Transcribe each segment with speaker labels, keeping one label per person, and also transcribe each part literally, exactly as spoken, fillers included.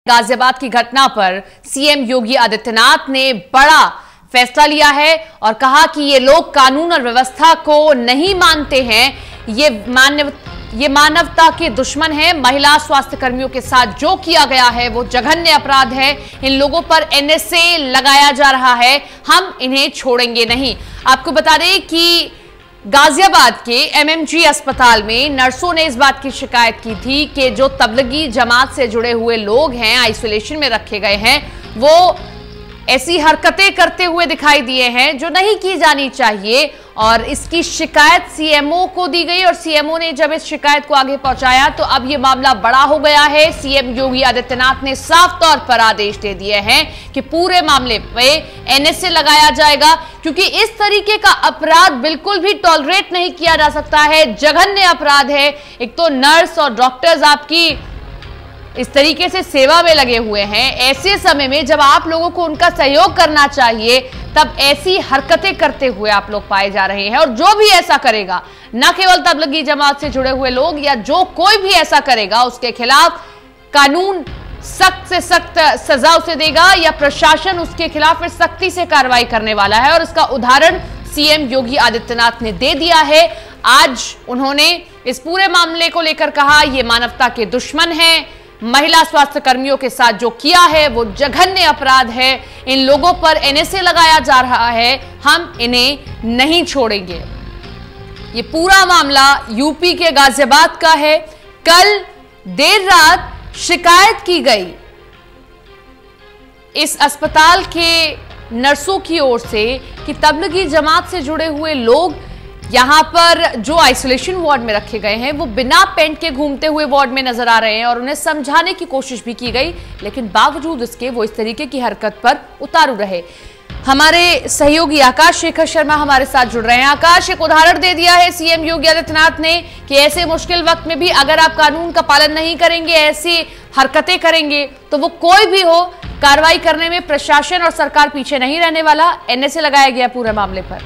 Speaker 1: गाजियाबाद की घटना पर सीएम योगी आदित्यनाथ ने बड़ा फैसला लिया है और कहा कि ये लोग कानून और व्यवस्था को नहीं मानते हैं, ये मानव ये मानवता के दुश्मन हैं। महिला स्वास्थ्य कर्मियों के साथ जो किया गया है वो जघन्य अपराध है। इन लोगों पर एनएसए लगाया जा रहा है, हम इन्हें छोड़ेंगे नहीं। आपको बता दें कि गाजियाबाद के एमएमजी अस्पताल में नर्सों ने इस बात की शिकायत की थी कि जो तबलीगी जमात से जुड़े हुए लोग हैं, आइसोलेशन में रखे गए हैं, वो ऐसी हरकतें करते हुए दिखाई दिए हैं जो नहीं की जानी चाहिए। और इसकी शिकायत सीएमओ को दी गई और सीएमओ ने जब इस शिकायत को आगे पहुंचाया तो अब ये मामला बड़ा हो गया है। सीएम योगी आदित्यनाथ ने साफ तौर पर आदेश दे दिए हैं कि पूरे मामले पे एनएसए लगाया जाएगा, क्योंकि इस तरीके का अपराध बिल्कुल भी टॉलरेट नहीं किया जा सकता है, जघन्य अपराध है। एक तो नर्स और डॉक्टर्स आपकी इस तरीके से सेवा में लगे हुए हैं, ऐसे समय में जब आप लोगों को उनका सहयोग करना चाहिए तब ऐसी हरकतें करते हुए आप लोग पाए जा रहे हैं। और जो भी ऐसा करेगा, न केवल तबलीगी जमात से जुड़े हुए लोग या जो कोई भी ऐसा करेगा, उसके खिलाफ कानून सख्त से सख्त सजा उसे देगा या प्रशासन उसके खिलाफ फिर सख्ती से कार्रवाई करने वाला है। और इसका उदाहरण सीएम योगी आदित्यनाथ ने दे दिया है। आज उन्होंने इस पूरे मामले को लेकर कहा, यह मानवता के दुश्मन है, महिला स्वास्थ्य कर्मियों के साथ जो किया है वो जघन्य अपराध है, इन लोगों पर एनएसए लगाया जा रहा है, हम इन्हें नहीं छोड़ेंगे। ये पूरा मामला यूपी के गाजियाबाद का है। कल देर रात शिकायत की गई इस अस्पताल के नर्सों की ओर से कि तबलीगी जमात से जुड़े हुए लोग यहां पर जो आइसोलेशन वार्ड में रखे गए हैं वो बिना पेंट के घूमते हुए वार्ड में नजर आ रहे हैं और उन्हें समझाने की कोशिश भी की गई, लेकिन बावजूद इसके वो इस तरीके की हरकत पर उतारू रहे। हमारे सहयोगी आकाश शेखर शर्मा हमारे साथ जुड़ रहे हैं। आकाश, एक उदाहरण दे दिया है सीएम योगी आदित्यनाथ ने कि ऐसे मुश्किल वक्त में भी अगर आप कानून का पालन नहीं करेंगे, ऐसी हरकतें करेंगे, तो वो कोई भी हो, कार्रवाई करने में प्रशासन और सरकार पीछे नहीं रहने वाला। एनएसए लगाया गया पूरे मामले पर।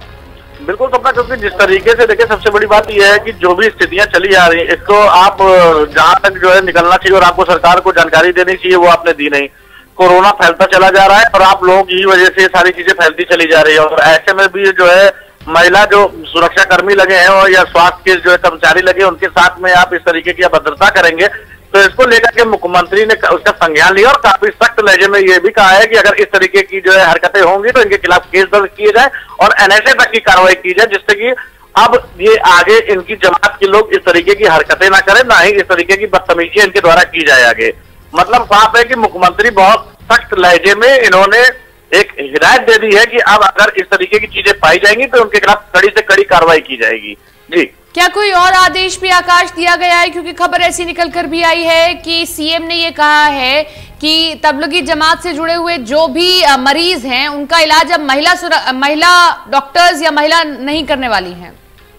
Speaker 2: बिल्कुल सपना, क्योंकि जिस तरीके से देखिए, सबसे बड़ी बात यह है कि जो भी स्थितियां चली आ रही है, इसको आप जहां तक जो है निकलना चाहिए और आपको सरकार को जानकारी देनी चाहिए, वो आपने दी नहीं। कोरोना फैलता चला जा रहा है और आप लोगों की वजह से सारी चीजें फैलती चली जा रही है। और ऐसे में भी जो है महिला जो सुरक्षा कर्मी लगे हैं और या स्वास्थ्य के जो है कर्मचारी लगे, उनके साथ में आप इस तरीके की अभद्रता करेंगे, तो इसको लेकर के मुख्यमंत्री ने उसका संज्ञान लिया और काफी सख्त लहजे में ये भी कहा है कि अगर इस तरीके की जो है हरकतें होंगी तो इनके खिलाफ केस दर्ज किए जाए और एनएसए तक की कार्रवाई की जाए, जिससे कि अब ये आगे इनकी जमात के लोग इस तरीके की हरकतें ना करें, ना ही इस तरीके की बदतमीजी इनके द्वारा की जाए आगे। मतलब साफ है कि मुख्यमंत्री बहुत सख्त लहजे में इन्होंने एक हिदायत दे दी है कि अब अगर इस तरीके की चीजें पाई जाएंगी तो उनके खिलाफ कड़ी से कड़ी कार्रवाई की जाएगी। जी, क्या
Speaker 1: कोई और आदेश भी आकाश दिया गया है? क्योंकि खबर ऐसी निकल कर भी आई है कि सीएम ने ये कहा है कि तबलीगी जमात से जुड़े हुए जो भी मरीज हैं उनका इलाज अब महिला महिला डॉक्टर्स या महिला नहीं करने वाली हैं।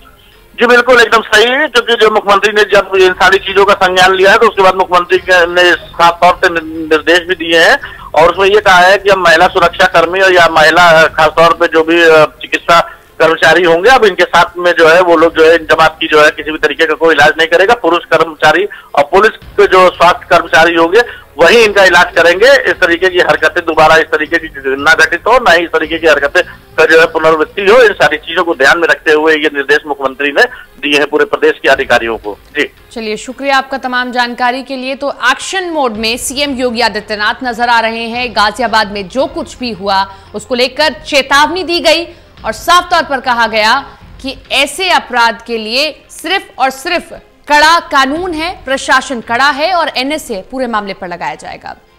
Speaker 2: जी बिल्कुल, एकदम सही है, क्योंकि जो मुख्यमंत्री ने जब इन सारी चीजों का संज्ञान लिया है तो उसके बाद मुख्यमंत्री ने खास तौर से निर्देश भी दिए हैं और उसमें ये कहा है कि अब महिला सुरक्षा कर्मी या महिला खासतौर पे जो भी चिकित्सा कर्मचारी होंगे, अब इनके साथ में जो है वो लोग जो है जमात की जो है किसी भी तरीके का कोई इलाज नहीं करेगा। पुरुष कर्मचारी और पुलिस के जो स्वास्थ्य कर्मचारी होंगे वही इनका इलाज करेंगे। इस तरीके की हरकतें दोबारा इस तरीके की ना घटित हो, ना ही इस तरीके की हरकतें का जो है पुनरावृत्ति हो। इन सारी चीजों को ध्यान में रखते हुए ये निर्देश मुख्यमंत्री ने दिए हैं पूरे प्रदेश के अधिकारियों को। जी
Speaker 1: चलिए, शुक्रिया आपका तमाम जानकारी के लिए। तो एक्शन मोड में सीएम योगी आदित्यनाथ नजर आ रहे हैं। गाजियाबाद में जो कुछ भी हुआ उसको लेकर चेतावनी दी गई और साफ तौर पर कहा गया कि ऐसे अपराध के लिए सिर्फ और सिर्फ कड़ा कानून है, प्रशासन कड़ा है और एनएसए पूरे मामले पर लगाया जाएगा।